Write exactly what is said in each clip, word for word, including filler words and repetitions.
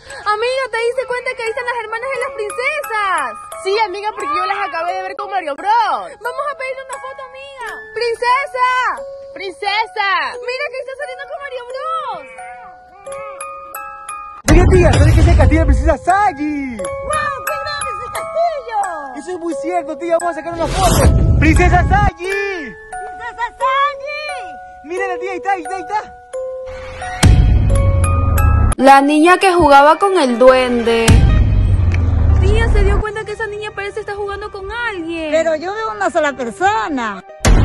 Amiga, ¿te diste cuenta que ahí están las hermanas de las princesas? Sí, amiga, porque yo las acabé de ver con Mario Bros. Vamos a pedirle una foto, amiga. ¡Princesa! ¡Princesa! ¡Mira que está saliendo con Mario Bros! Oiga, tía, ¿sabes que es el castillo de la princesa Sagi? ¡Wow! ¡Qué grande es el castillo! Eso es muy cierto, tía. Vamos a sacar una foto. ¡Princesa Sagi! ¡Princesa Sagi! Mira, tía, ahí está, ahí está, ahí está. La niña que jugaba con el duende. Tía, se dio cuenta que esa niña parece estar jugando con alguien. Pero yo veo una sola persona.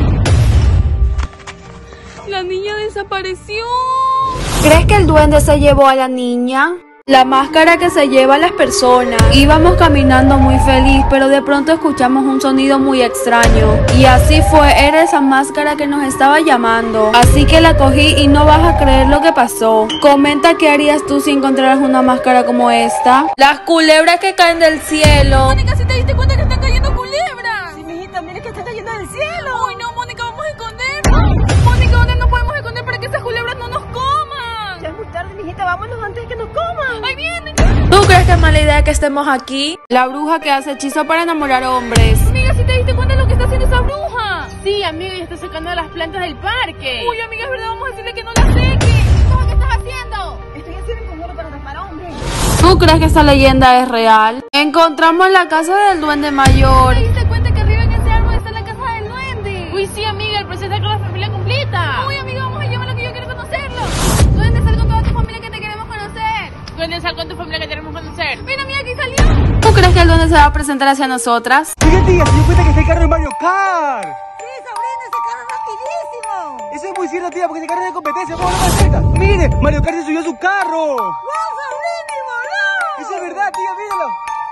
La niña desapareció. ¿Crees que el duende se llevó a la niña? La máscara que se lleva a las personas. Íbamos caminando muy feliz, pero de pronto escuchamos un sonido muy extraño. Y así fue, era esa máscara que nos estaba llamando. Así que la cogí y no vas a creer lo que pasó. Comenta qué harías tú si encontraras una máscara como esta. Las culebras que caen del cielo. Mónica, ¿sí te diste cuenta que están cayendo culebras? Sí, mijita, mira que está cayendo del cielo. Uy, no, Mónica, vamos a escondernos. Mónica, ¿dónde nos podemos esconder para que esas culebras no nos coman? Ya es muy tarde, mijita, vámonos antes de que nos coman. ¡Ahí vienen! ¿Tú crees que es mala idea que estemos aquí? La bruja que hace hechizo para enamorar hombres. Amiga, ¿sí te diste cuenta de lo que está haciendo esa bruja? Sí, amiga, ya está sacando las plantas del parque. Uy, amiga, es verdad, vamos a decirle que no la seque. ¿Cómo que estás haciendo? Estoy haciendo un conjuro para atrapar hombres. ¿Tú crees que esta leyenda es real? Encontramos la casa del duende mayor. ¿Te diste cuenta que arriba en ese árbol está la casa del duende? Uy, sí, amiga, el proceso con la familia completa. Uy, amiga, vamos a llevarlo que yo quiero conocerlo. Duende, sal con toda tu familia que te queremos conocer. ¿Dónde sal con tu familia que queremos conocer? Mira, amiga, aquí salió. ¿Tú crees que el duende se va a presentar hacia nosotras? Oiga, tía, se dio cuenta que está el carro de Mario Kart. Sí, sobrina, ese carro rapidísimo. Eso es muy cierto, tía, porque ese carro es de competencia. Vamos a la más cerca. Mire, Mario Kart se subió a su carro. ¡Wow, sobrina, y voló! Eso es verdad, tía, míralo.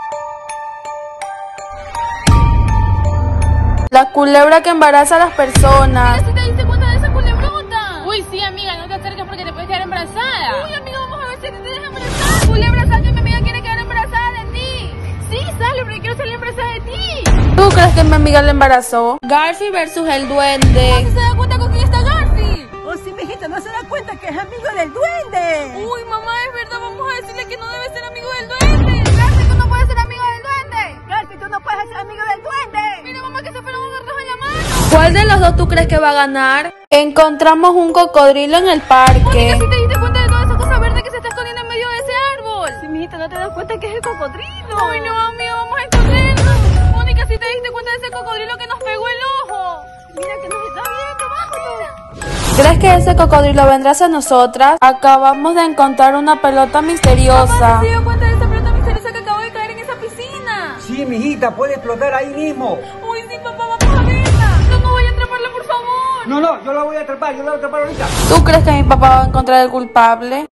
La culebra que embaraza a las personas. Mira, ¿sí te diste cuenta de esa culebrota? Uy, sí, amiga, no te acerques porque te puedes quedar embarazada. Uy, amiga, vamos a ver si te dejas embarazada. Culebra, sal que mi amiga quiere quedar embarazada de ti. Sí, sale, pero quiero salir embarazada de ti. ¿Tú crees que mi amiga le embarazó? Garfi versus el duende. ¿Se da cuenta con quién está Garfi? Oh, sí, mijita, no se da cuenta que es amigo del duende. Uy, mamá, es verdad, vamos a decirle que no debe ser amigo del duende. Garfi, tú no puedes ser amigo del duende. Garfi, tú no puedes ser amigo del duende. Mira, mamá, que se fueron agarrados en la mano. ¿Cuál de los dos tú crees que va a ganar? Encontramos un cocodrilo en el Mónica, parque. ¿sí te diste cuenta de toda esa cosa verde que se está escondiendo en medio de ese árbol? Sí, mijita, no te das cuenta que es el cocodrilo. Ay, no, amiga, vamos a escondernos. Mónica, ¿sí te diste cuenta de ese cocodrilo que nos pegó el ojo? Mira que nos está viendo, vámonos. ¿Crees que ese cocodrilo vendrá hacia nosotras? Acabamos de encontrar una pelota misteriosa. ¿Se dio cuenta de esa pelota misteriosa que acabó de caer en esa piscina? Sí, mijita, puede explotar ahí mismo. Uy, sí, papá, vamos a verla. No, no vaya a atraparla, por favor. No, no, yo la voy a atrapar, yo la voy a atrapar ahorita. ¿Tú crees que mi papá va a encontrar el culpable?